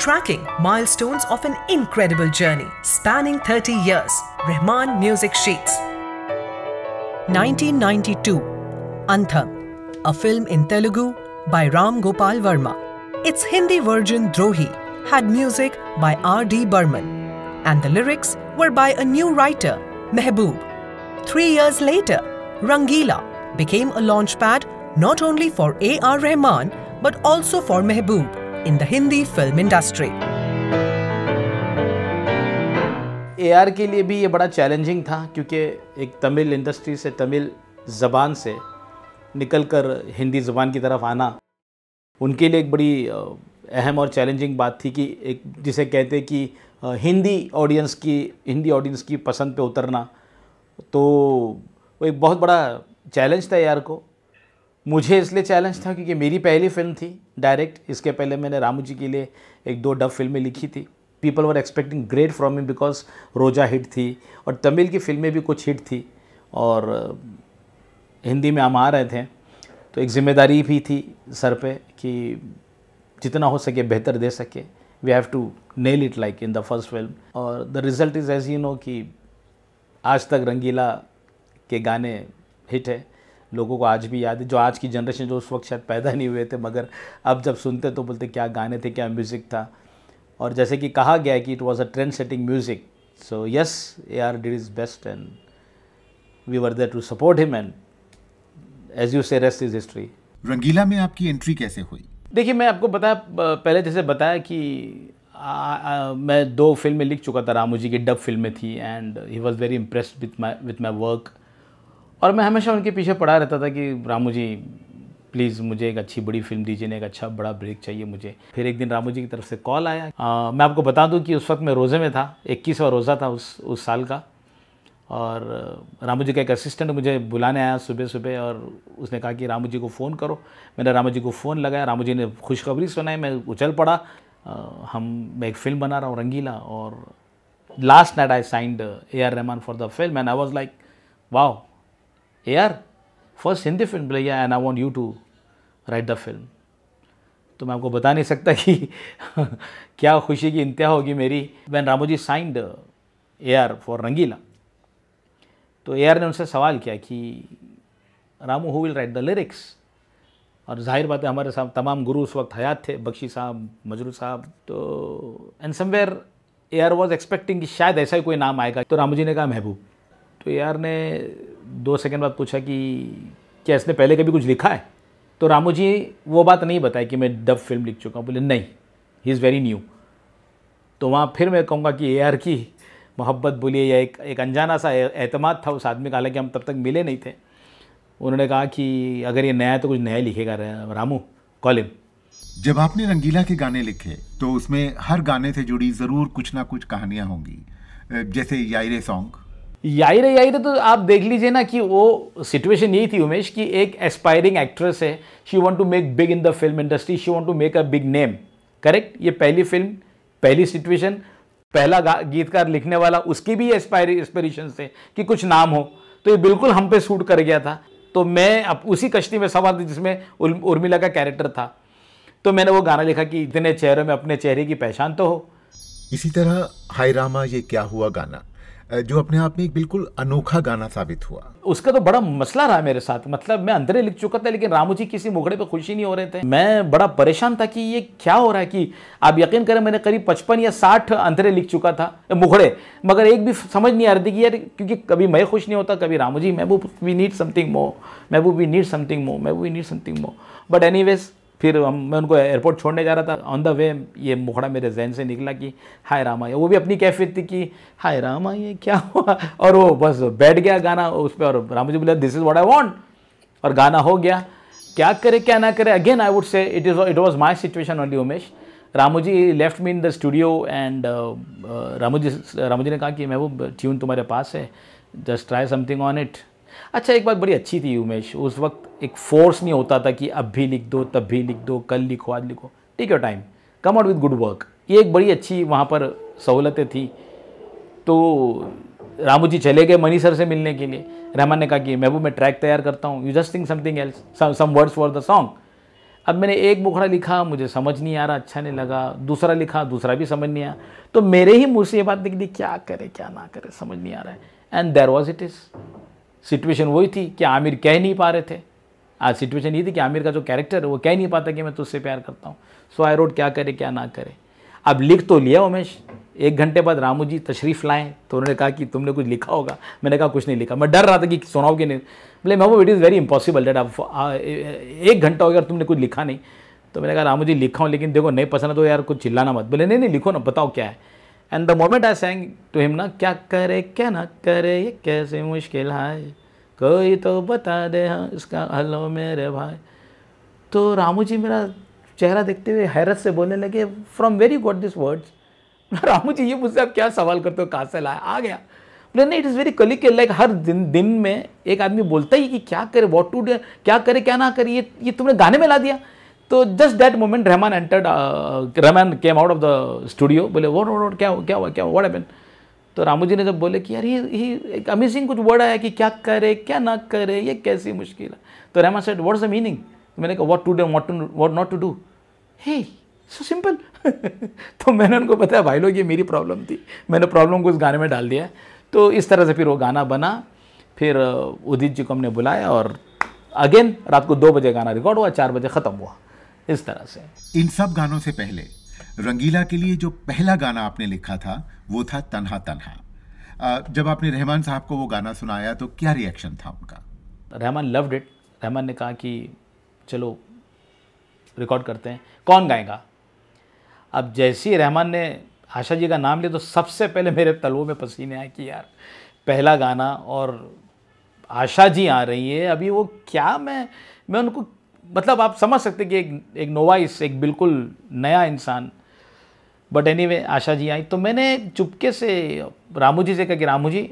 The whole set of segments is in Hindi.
tracking milestones of an incredible journey spanning 30 years. Rahman Music Sheets. 1992, Antham, a film in Telugu by Ram Gopal Verma. Its Hindi version Drohi had music by R.D. Burman, and the lyrics were by a new writer, Mehboob. 3 years later, Rangila became a launchpad not only for A.R. Rahman but also for Mehboob in the Hindi film industry. AR के लिए भी ये बड़ा चैलेंजिंग था क्योंकि एक तमिल इंडस्ट्री से, तमिल ज़बान से निकलकर हिंदी ज़बान की तरफ आना उनके लिए एक बड़ी अहम और चैलेंजिंग बात थी कि एक जिसे कहते हैं कि हिंदी ऑडियंस की पसंद पे उतरना, तो वो एक बहुत बड़ा चैलेंज था AR को। मुझे इसलिए चैलेंज था क्योंकि मेरी पहली फिल्म थी डायरेक्ट। इसके पहले मैंने रामू जी के लिए 1-2 डब फिल्में लिखी थी। People were expecting great from me because Roja hit थी और तमिल की फिल्में भी कुछ हिट थी और हिंदी में हम आ रहे थे, तो एक जिम्मेदारी भी थी सर पे कि जितना हो सके बेहतर दे सके। We have to nail it like in the first film, और the result is as you know कि आज तक रंगीला के गाने हिट है। लोगों को आज भी याद है, जो आज की जनरेशन जो उस वक्त शायद पैदा नहीं हुए थे, मगर अब जब सुनते तो बोलते क्या गाने थे, क्या म्यूज़िक था। और जैसे कि कहा गया कि it was a trend setting music, so yes AR did his best and we were there to support him and as you say rest is history. Rangeela में आपकी एंट्री कैसे हुई? देखिए, मैं आपको पहले जैसे बताया कि मैं 2 फिल्में लिख चुका था, रामू जी की डब फिल्में थी and he was very impressed with my work. और मैं हमेशा उनके पीछे पड़ा रहता था कि रामू जी प्लीज़ मुझे एक अच्छी बड़ी फिल्म दीजिए, एक अच्छा बड़ा ब्रेक चाहिए मुझे। फिर एक दिन रामू जी की तरफ से कॉल आया। मैं आपको बता दूं कि उस वक्त मैं रोज़े में था, 21वां रोज़ा था उस साल का। और रामू जी का एक असिस्टेंट मुझे बुलाने आया सुबह सुबह और उसने कहा कि रामू जी को फ़ोन करो। मैंने रामू जी को फ़ोन लगाया, रामू जी ने खुशखबरी सुनाई, मैं उछल पड़ा। मैं एक फ़िल्म बना रहा हूँ रंगीला, और last night I signed AR Rahman for the film and I was like wow, AR first Hindi film भैया and I want you to write the film. तो मैं आपको बता नहीं सकता कि क्या खुशी की इंतहा होगी मेरी when Ramu ji signed AR for Rangeela. तो AR ने उनसे सवाल किया कि Ramu who will write the lyrics, और जाहिर बात है हमारे साथ तमाम गुरु उस वक्त हयात थे, बख्शी साहब, मजरू साहब। तो and somewhere AR was expecting कि शायद ऐसा ही कोई नाम आएगा। तो रामू जी ने कहा महबूब। तो AR ने 2 सेकंड बाद पूछा कि क्या इसने पहले कभी कुछ लिखा है? तो रामू जी वो बात नहीं बताई कि मैं डब फिल्म लिख चुका हूँ। बोले नहीं, ही इज़ वेरी न्यू। तो वहाँ फिर मैं कहूँगा कि AR की मोहब्बत बोलिए या एक अनजाना सा एतमाद था उस आदमी का, हालांकि हम तब तक मिले नहीं थे। उन्होंने कहा कि अगर ये नया है तो कुछ नया लिखेगा रामू, कॉल हिम। जब आपने रंगीला के गाने लिखे तो उसमें हर गाने से जुड़ी ज़रूर कुछ ना कुछ कहानियाँ होंगी, जैसे याइरे सॉन्ग। याइरे तो आप देख लीजिए ना कि वो सिचुएशन यही थी उमेश कि एक एस्पायरिंग एक्ट्रेस है, she want to make big in the film industry, she want to make a big name. Correct, ये पहली फिल्म, पहली सिचुएशन, पहला गीतकार लिखने वाला, उसकी भी एस्पिरेशन थे कि कुछ नाम हो, तो ये बिल्कुल हम पे सूट कर गया था। तो मैं अब उसी कश्ती में सवार थी जिसमें उर्मिला का कैरेक्टर था। तो मैंने वो गाना लिखा कि इतने चेहरों में अपने चेहरे की पहचान तो हो। इसी तरह हाय रामा ये क्या हुआ गाना, जो अपने आप में एक बिल्कुल अनोखा गाना साबित हुआ, उसका तो बड़ा मसला रहा मेरे साथ। मतलब मैं अंदर लिख चुका था लेकिन रामू जी किसी मुखड़े पे खुशी नहीं हो रहे थे। मैं बड़ा परेशान था कि ये क्या हो रहा है, कि आप यकीन करें मैंने करीब 55 या 60 अंतरे लिख चुका था मुखड़े, मगर एक भी समझ नहीं आ रही थी कि यार, क्योंकि कभी मैं खुश नहीं होता, कभी रामू जी महबूब we need something more, Mehboob we need something more, Mehboob we need something more. But anyways फिर मैं उनको एयरपोर्ट छोड़ने जा रहा था, ऑन द वे ये मुखड़ा मेरे जहन से निकला कि हाय रामा, वो भी अपनी कैफियत थी कि हाय रामा ये क्या हुआ, और वो बस बैठ गया गाना उस पर, और रामू जी बोले this is what I want, और गाना हो गया। क्या करे क्या ना करे, again I would say it was my situation only Umesh. Ramu ji left me in the studio and Ramu ji ने कहा कि महबूब ट्यून तुम्हारे पास है, just try something on it. अच्छा, एक बात बड़ी अच्छी थी उमेश, उस वक्त एक फोर्स नहीं होता था कि अब भी लिख दो, तब भी लिख दो, कल लिखो, आज लिखो, take your time, come out with good work. ये एक बड़ी अच्छी वहाँ पर सहूलतें थी। तो रामू जी चले गए मनी सर से मिलने के लिए। रहमान ने कहा कि महबूब मैं ट्रैक तैयार करता हूँ, you just think something else, some words for the song. अब मैंने एक मुखड़ा लिखा, मुझे समझ नहीं आ रहा, अच्छा नहीं लगा, दूसरा लिखा, दूसरा भी समझ नहीं आया, तो मेरे ही मुँह से ये बात निकली, क्या करे क्या ना करे समझ नहीं आ रहा है। And there was it is. Situation वही थी कि आमिर कह नहीं पा रहे थे। आज सिचुएशन ये थी कि आमिर का जो कैरेक्टर है वो कह नहीं पाता कि मैं तुझसे प्यार करता हूँ। सो आई रोड क्या करे क्या ना करे। अब लिख तो लिया उमेश। 1 घंटे बाद रामू जी तशरीफ़ लाएँ तो उन्होंने कहा कि तुमने कुछ लिखा होगा। मैंने कहा कुछ नहीं लिखा। मैं डर रहा था कि सुनाओगे नहीं। बोले Mehboob it is very impossible that आप 1 घंटा हो गया और तुमने कुछ लिखा नहीं। तो मैंने कहा रामू जी लिखा हूँ, लेकिन देखो नहीं पसंद है तो यार कुछ चिल्लाना मत। बोले नहीं लिखो ना, बताओ क्या है। And the moment I sang to him ना, क्या करे क्या ना करे ये कैसे मुश्किल है, कोई तो बता दे हाँ इसका हलो मेरे भाई। तो रामू जी मेरा चेहरा देखते हुए हैरत से बोलने लगे, from very got this words. Ramu ji ये मुझसे आप क्या सवाल करते हो, कहाँ से लाया, आ गया। बोले नहीं इट इज़ वेरी कलिकल, लाइक हर दिन में एक आदमी बोलता ही कि क्या करे व्हाट टू डू, क्या करे क्या ना करे, ये तुमने गाने में ला दिया। तो just that moment Rahman entered, Rahman came out of the studio. बोले व्हाट क्या हुआ व्हाट हैपेंड। तो रामू जी ने जब बोले कि यार ये एक अमेजिंग कुछ वर्ड आया कि क्या करे क्या ना करे ये कैसी मुश्किल है। तो Rahman said what's the meaning. मैंने कहा what to do what not to do, he so simple. तो मैंने उनको बताया भाई लोग ये मेरी प्रॉब्लम थी, मैंने प्रॉब्लम को उस गाने में डाल दिया। तो इस तरह से फिर वो गाना बना। फिर उदित जी को हमने बुलाया और अगेन रात को 2 बजे गाना रिकॉर्ड हुआ, 4 बजे ख़त्म हुआ। इस तरह से इन सब गानों से पहले रंगीला के लिए जो पहला गाना आपने लिखा था वो था तन्हा तन्हा। जब आपने रहमान साहब को वो गाना सुनाया तो क्या रिएक्शन था उनका? Rahman loved it. रहमान ने कहा कि चलो रिकॉर्ड करते हैं, कौन गाएगा। अब जैसे ही रहमान ने आशा जी का नाम लिया तो सबसे पहले मेरे तलवों में पसीने आए कि यार पहला गाना और आशा जी आ रही है। अभी वो क्या मैं उनको मतलब आप समझ सकते कि एक नोवाइस, एक बिल्कुल नया इंसान। बट एनीवे आशा जी आई तो मैंने चुपके से रामू जी से कहा कि रामू जी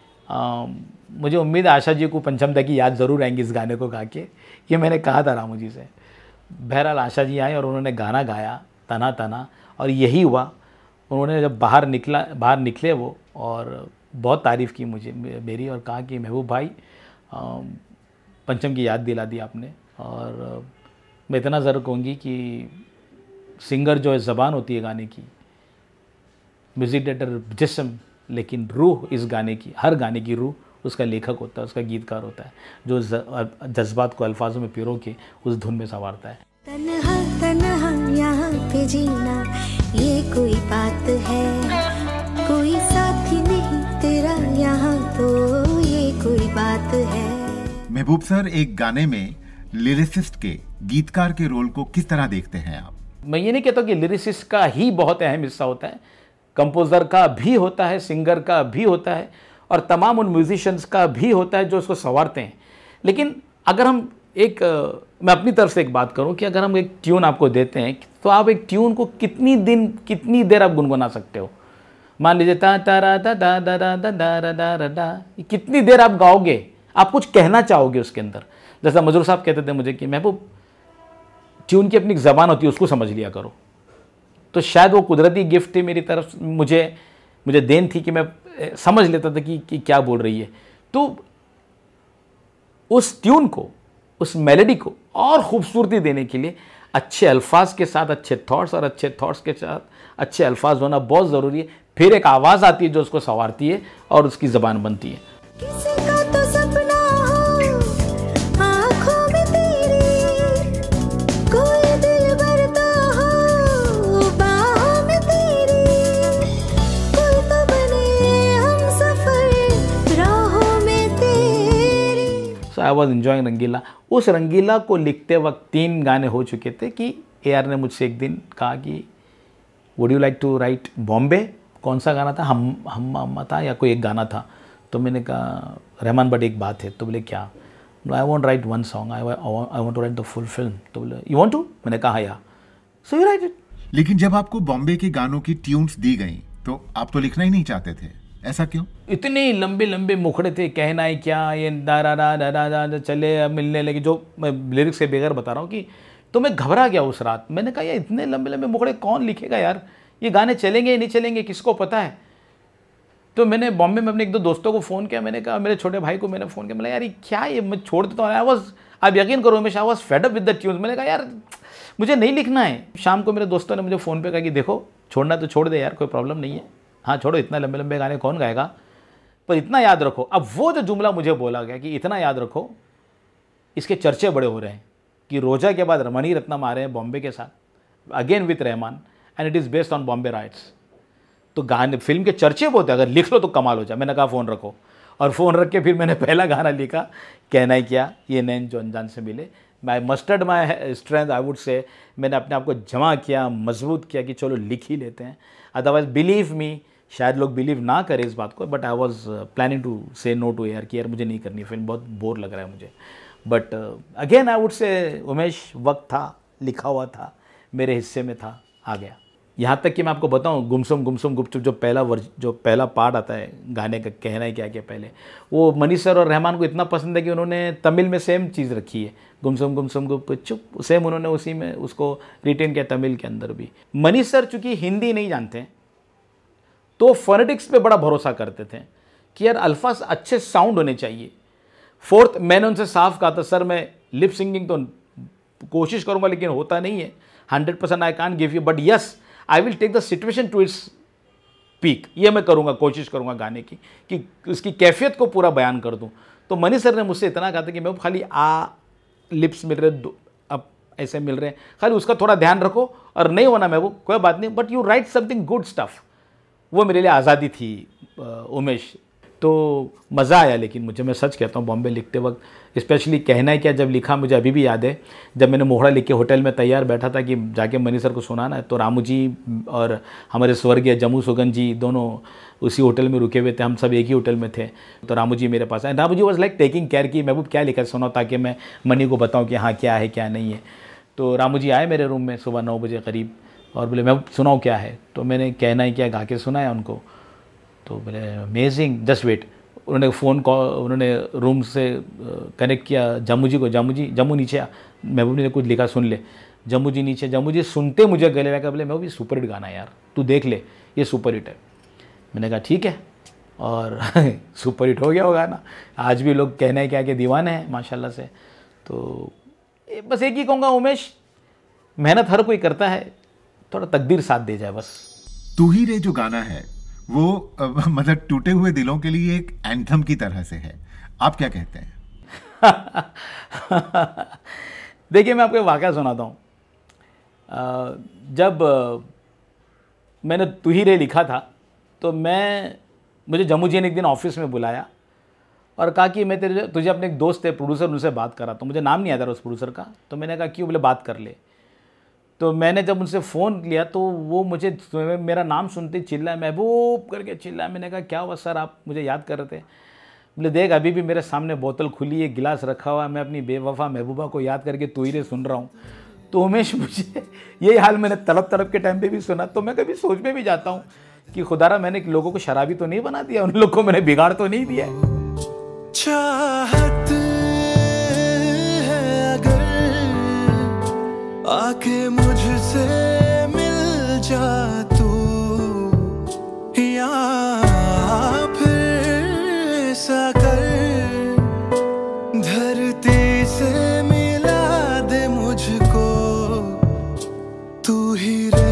मुझे उम्मीद है आशा जी को पंचम दा की याद ज़रूर आएंगी इस गाने को गा के। ये मैंने कहा था रामू जी से। बहरहाल आशा जी आई और उन्होंने गाना गाया तना तना, और यही हुआ। उन्होंने जब बाहर निकले वो और बहुत तारीफ़ की मुझे मेरी, और कहा कि महबूब भाई पंचम की याद दिला दी आपने। और मैं इतना ज़रूर कहूँगी कि सिंगर जो है ज़बान होती है गाने की, म्यूज़िक डायरेक्टर जिस्म, लेकिन रूह इस गाने की, हर गाने की रूह उसका लेखक होता है, उसका गीतकार होता है, जो जज्बात को अल्फाजों में पिरो के उस धुन में संवारता है। तन्हा तन्हा यहाँ पे जीना ये कोई बात है, कोई साथी नहीं तेरा यहाँ तो ये कोई बात है। महबूब सर, एक गाने में लिरिसिस्ट के, गीतकार के रोल को किस तरह देखते हैं आप? मैं ये नहीं कहता कि लिरिसिस्ट का ही बहुत अहम हिस्सा होता है, कंपोज़र का भी होता है, सिंगर का भी होता है, और तमाम उन म्यूजिशियंस का भी होता है जो उसको संवारते हैं। लेकिन अगर हम मैं अपनी तरफ से एक बात करूं कि अगर हम एक ट्यून आपको देते हैं तो आप एक ट्यून को कितनी देर आप गुनगुना सकते हो। मान लीजिए ता तारा दा दा दा दा दा दा दा दा दा, कितनी देर आप गाओगे, आप कुछ कहना चाहोगे उसके अंदर। जैसा मजरूर साहब कहते थे मुझे कि महबूब ट्यून की अपनी ज़बान होती है, उसको समझ लिया करो। तो शायद वो कुदरती गिफ्ट थी मेरी तरफ, मुझे देन थी कि मैं समझ लेता था कि क्या बोल रही है। तो उस ट्यून को, उस मेलोडी को और ख़ूबसूरती देने के लिए अच्छे अल्फाज के साथ अच्छे थॉट्स, और अच्छे थॉट्स के साथ अच्छे अल्फाज होना बहुत ज़रूरी है। फिर एक आवाज़ आती है जो उसको संवारती है और उसकी ज़बान बनती है। किसी का तो सपना हो आँखों में तेरी, कोई दिल भरता हो बाहों में तेरी, कोई तो बने हम सफर राहों में तेरी। So I was enjoying Rangeela. उस रंगीला को लिखते वक्त 3 गाने हो चुके थे कि AR ने मुझसे एक दिन कहा कि would you like to write Bombay. कौन सा गाना था, हम था या कोई एक गाना था। तो मैंने कहा रहमान बट एक बात है। तो बोले क्या? I want write one song, I want to write the full film. तो बोले यू वॉन्ट टू? मैंने कहा yeah. So you write it. लेकिन जब आपको बॉम्बे के गानों की ट्यून्स दी गई तो आप तो लिखना ही नहीं चाहते थे, ऐसा क्यों? इतने लंबे लंबे मुखड़े थे, कहना है क्या, ये दारा दा दा दा दा चले मिलने लगे, जो मैं लिरिक्स के बगैर बता रहा हूँ कि। तो मैं घबरा गया उस रात। मैंने कहा यार इतने लंबे लंबे मुखड़े कौन लिखेगा यार, ये गाने चलेंगे या नहीं चलेंगे किसको पता है। तो मैंने बॉम्बे में अपने 1-2 दोस्तों को फ़ोन किया। मैंने कहा, मेरे छोटे भाई को मैंने फ़ोन किया, मैंने यार ये क्या, ये मैं छोड़ देता हूँ। आप यकीन करो हमेशा I was fed up with the tunes. मैंने कहा यार मुझे नहीं लिखना है। शाम को मेरे दोस्तों ने मुझे फ़ोन पे कहा कि देखो छोड़ना तो छोड़ दे यार, कोई प्रॉब्लम नहीं है, हाँ छोड़ो, इतना लंबे लंबे गाने कौन गाएगा, पर इतना याद रखो। अब वो जो जुमला मुझे बोला गया कि इतना याद रखो, इसके चर्चे बड़े हो रहे हैं कि रोजा के बाद मणि रत्नम आ रहे हैं बॉम्बे के साथ, again with Rahman, and it is based on Bombay riots. तो गाने फिल्म के चर्चे बहुत है, अगर लिख लो तो कमाल हो जाए। मैंने कहा फ़ोन रखो, और फ़ोन रख के फिर मैंने पहला गाना लिखा, कहना ही क्या, ये नैन जो अनजान से मिले। मैं mustered my strength I would say, मैंने अपने आप को जमा किया, मजबूत किया कि चलो लिख ही लेते हैं। अदरवाइज बिलीव मी, शायद लोग बिलीव ना करें इस बात को, but I was planning to say no to यार कि यार मुझे नहीं करनी फिल्म, बहुत बोर लग रहा है मुझे। बट अगेन आई वुड से उमेश, वक्त था, लिखा हुआ था, मेरे हिस्से में था, आ गया। यहाँ तक कि मैं आपको बताऊँ, गुमसुम गुमसुम गुपचुप जो पहला पार्ट आता है गाने का, कहना है क्या क्या पहले, वो मनी सर और रहमान को इतना पसंद है कि उन्होंने तमिल में सेम चीज़ रखी है, गुमसुम गुमसुम गुपचुप, सेम उन्होंने उसी में उसको रिटेन किया तमिल के अंदर भी। मनी सर चूँकि हिंदी नहीं जानते तो फोनेटिक्स पे बड़ा भरोसा करते थे कि यार अल्फाज अच्छे साउंड होने चाहिए। फोर्थ, मैंने उनसे साफ कहा था सर मैं लिप सिंगिंग तो कोशिश करूँगा लेकिन होता नहीं है, 100% I can't give you, but yes I will take the situation to its peak. ये मैं करूँगा, कोशिश करूँगा गाने की कि उसकी कैफियत को पूरा बयान कर दूँ। तो मनी सर ने मुझसे इतना कहा था कि मैं खाली लिप्स मिल रहे, अब ऐसे मिल रहे हैं, खाली उसका थोड़ा ध्यान रखो, और नहीं होना मैं वो कोई बात नहीं, but you write something good stuff. वो मेरे लिए आज़ादी थी उमेश। तो मज़ा आया, लेकिन मुझे, मैं सच कहता हूँ, बॉम्बे लिखते वक्त, स्पेशली कहना है क्या जब लिखा, मुझे अभी भी याद है जब मैंने मोहरा लिख के होटल में तैयार बैठा था कि जाके मनी सर को सुनाना है, तो रामू जी और हमारे स्वर्गीय जम्मू सुगन जी दोनों उसी होटल में रुके हुए थे, हम सब एक ही होटल में थे। तो रामू जी मेरे पास आए, Ramu ji was like taking care कि महबूब क्या लिखा सुनाओ, ताकि मैं मनी को बताऊँ कि हाँ क्या है क्या नहीं है। तो रामू जी आए मेरे रूम में सुबह 9 बजे करीब और बोले मैं सुनाऊँ क्या है, तो मैंने कहना ही क्या गा के सुनाया उनको। तो बोले अमेजिंग, जस्ट वेट। उन्होंने फ़ोन कॉल, उन्होंने रूम से कनेक्ट किया जम्मू जी को, जम्मू नीचे आ, महबूब ने कुछ लिखा सुन ले। जम्मू जी नीचे, जम्मू जी सुनते मुझे गले लगा, बोले महबूब ये सुपर हिट गाना है यार, तू देख ले ये सुपर हिट है। मैंने कहा ठीक है, और सुपर हिट हो गया वो गाना। आज भी लोग कहना है क्या कि दीवाने हैं माशाल्लाह से। तो बस एक ही कहूँगा उमेश, मेहनत हर कोई करता है, थोड़ा तकदीर साथ दे जाए बस। तू ही रे जो गाना है वो मतलब टूटे हुए दिलों के लिए एक एंथम की तरह से है, आप क्या कहते हैं? देखिए मैं आपको एक वाक़या सुनाता हूँ। जब मैंने तू ही रे लिखा था तो मुझे जम्मू जी ने एक दिन ऑफिस में बुलाया और कहा कि मैं तुझे अपने एक दोस्त है प्रोड्यूसर, उनसे बात कर रहा था। मुझे नाम नहीं आता उस प्रोड्यूसर का, तो मैंने कहा क्यों, बोले बात कर ले। तो मैंने जब उनसे फ़ोन लिया तो वो मुझे मेरा नाम सुनते चिल्लाए, महबूब करके चिल्लाए। मैंने कहा क्या हुआ सर, आप मुझे याद कर रहे थे? बोले देख अभी भी मेरे सामने बोतल खुली है, गिलास रखा हुआ है, मैं अपनी बेवफा महबूबा को याद करके तू ही रे सुन रहा हूँ। तो उमेश मुझे यही हाल मैंने तड़प के टाइम पे भी सुना। तो मैं कभी सोच में भी जाता हूँ कि खुदारा मैंने लोगों को शराबी तो नहीं बना दिया, उन लोगों को मैंने बिगाड़ तो नहीं दिया है। चाहत है अगर आके मुझसे मिल जा तू, या फिर साकर धरती से मिला दे मुझको, तू ही रे।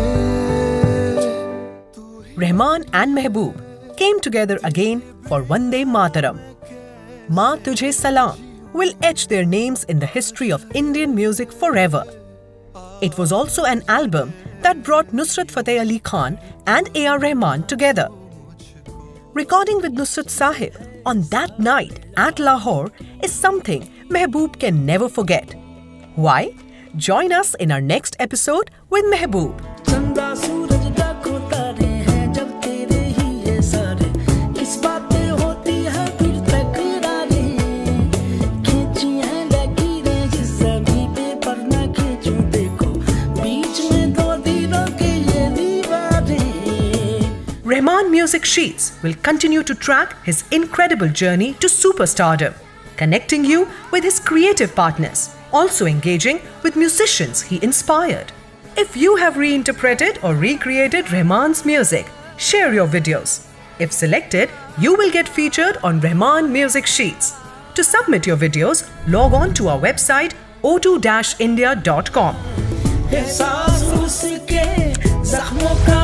Rahman and Mehboob came together again for Vande Mataram. Ma Tujhe Salam will etch their names in the history of Indian music forever. It was also an album that brought Nusrat Fateh Ali Khan and A.R. Rahman together. Recording with Nusrat Sahib on that night at Lahore is something Mehboob can never forget. Why? Join us in our next episode with Mehboob. Rahman Music Sheets will continue to track his incredible journey to superstardom, connecting you with his creative partners, also engaging with musicians he inspired. If you have reinterpreted or recreated Rahman's music, share your videos. If selected, you will get featured on Rahman Music Sheets. To submit your videos, log on to our website o2-india.com. एहसास उसके जख्मों का